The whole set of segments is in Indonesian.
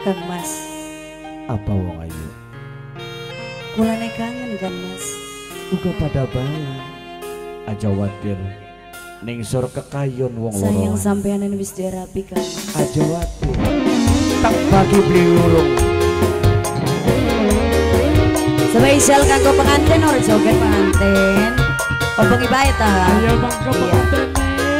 Kang Mas. Apa wong ayu? Kulane kangen kan Mas. Uga pada bae. Aja watir ning sur kekayon wong loro. Sayang sampean wis dirapi Kang Mas. Aja watir. Tak bagi beli urung. Spesial kanggo pengantin ora joget pengantin. Obengi bae ta. Ayo mangga pengantin.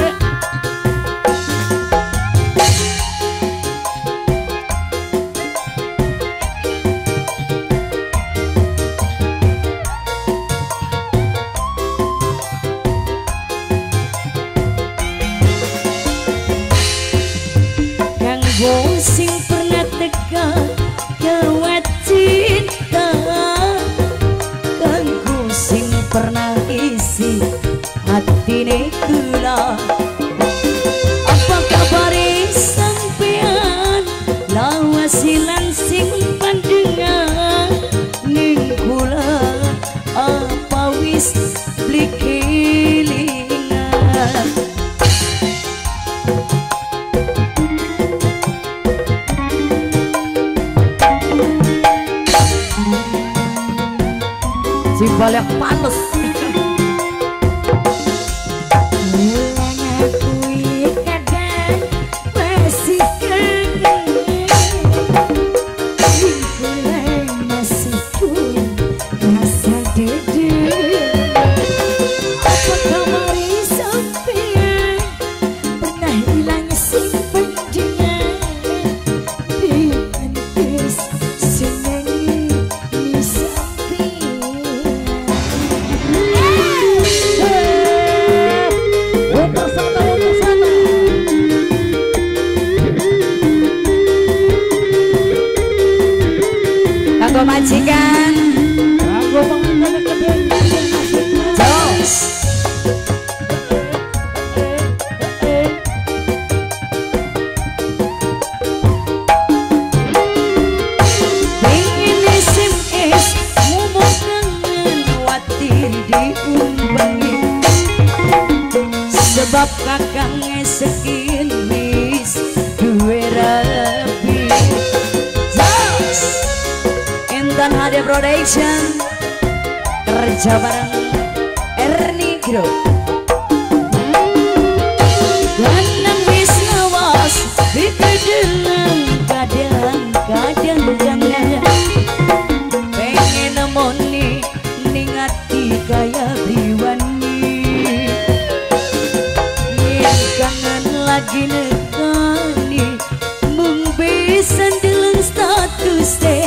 Sing pernah teka kawat cinta, kanggo sing pernah isi hatine kula. Apa kabar sampean lawas silan sing pandengan ning kula, apa wis beli kelingan. Simbol yang panas. Majikan Kanggo pengantin kedeng Jos pengen SMS ngomong kangen watir diumbangi sebab kakang sekin wis duwe rapi. Dan Hade Production kerja bareng Ernie Group. Lanang wis lawas dikedelang kadang-kadang jangan pengen nemoni ning ati kaya briwani yen kangen lagi nekani mung bisa ndeleng status teh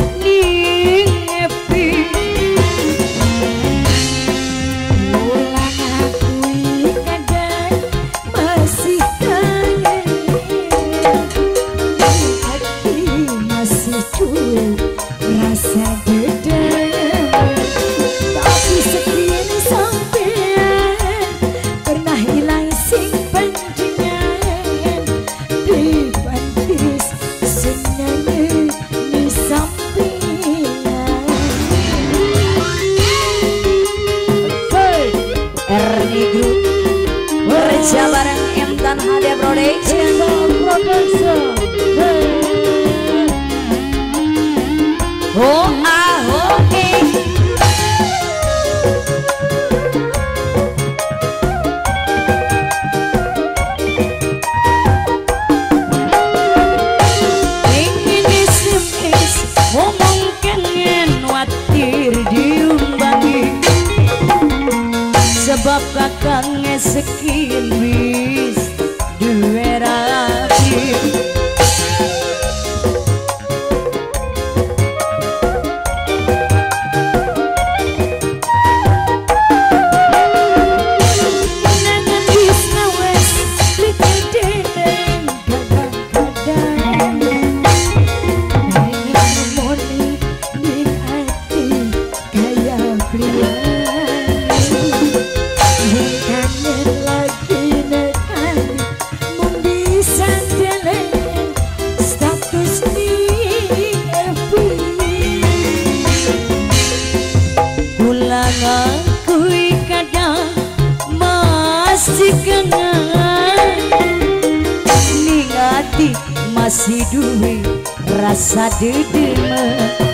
rasa dedem tapi sekian sampean pernah hilang sing panjenengan di pantis senangnya di sampean. Ernie Group kerja bareng Intan Hade Production. Oh ah oh ingin SMS ngomong kangen watir diumbangi sebab kakang sekian wis duwe rapi. masih duwe rasa dedeme